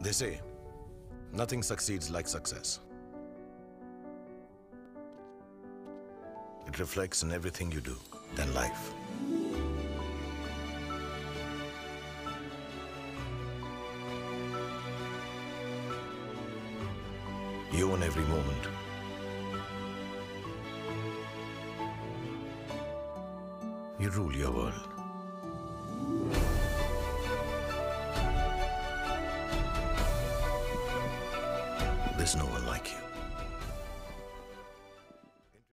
They say, nothing succeeds like success. It reflects in everything you do, then life. You own every moment. You rule your world. There's no one like you.